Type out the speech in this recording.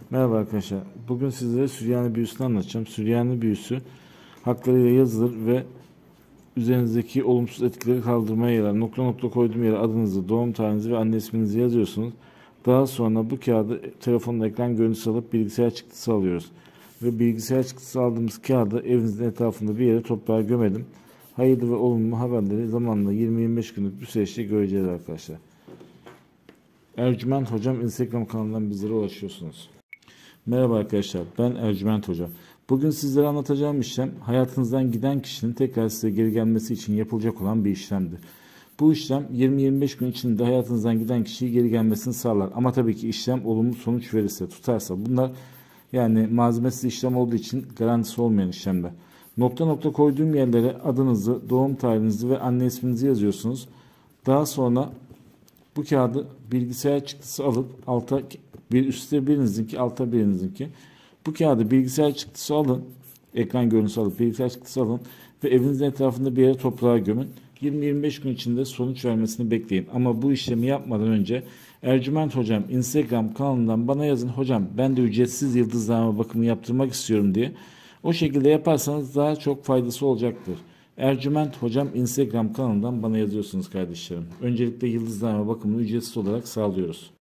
Merhaba arkadaşlar. Bugün sizlere Süryani büyüsünü anlatacağım. Süryani büyüsü haklarıyla yazılır ve üzerinizdeki olumsuz etkileri kaldırmaya yarar. Nokta nokta koyduğum yere adınızı, doğum tarihinizi ve anne isminizi yazıyorsunuz. Daha sonra bu kağıdı telefonla ekran görüntüsü alıp bilgisayar çıktısı alıyoruz. Ve bilgisayar çıktısı aldığımız kağıdı evinizin etrafında bir yere toprağa gömelim. Hayırlı ve olumlu haberleri zamanla 20-25 günlük bir süreçte göreceğiz arkadaşlar. Ercüment Hocam Instagram kanalından bizlere ulaşıyorsunuz. Merhaba arkadaşlar, ben Ercüment Hoca. Bugün sizlere anlatacağım işlem, hayatınızdan giden kişinin tekrar size geri gelmesi için yapılacak olan bir işlemdir. Bu işlem 20-25 gün içinde hayatınızdan giden kişiyi geri gelmesini sağlar. Ama tabii ki işlem olumlu sonuç verirse, tutarsa. Bunlar yani malzemesiz işlem olduğu için garantisi olmayan işlemler. Nokta nokta koyduğum yerlere adınızı, doğum tarihinizi ve anne isminizi yazıyorsunuz. Daha sonra bu kağıdı bilgisayar çıktısı alıp alta bir üstte birinizinki, alta birinizinki. Bu kağıdı bilgisayar çıktısı alın. Ekran görüntüsü alıp bilgisayar çıktısı alın ve evinizin etrafında bir yere toprağa gömün. 20-25 gün içinde sonuç vermesini bekleyin. Ama bu işlemi yapmadan önce Ercüment Hocam Instagram kanalından bana yazın. Hocam ben de ücretsiz yıldızlama bakımı yaptırmak istiyorum diye. O şekilde yaparsanız daha çok faydası olacaktır. Ercüment Hocam Instagram kanalından bana yazıyorsunuz kardeşlerim. Öncelikle yıldızlama bakımını ücretsiz olarak sağlıyoruz.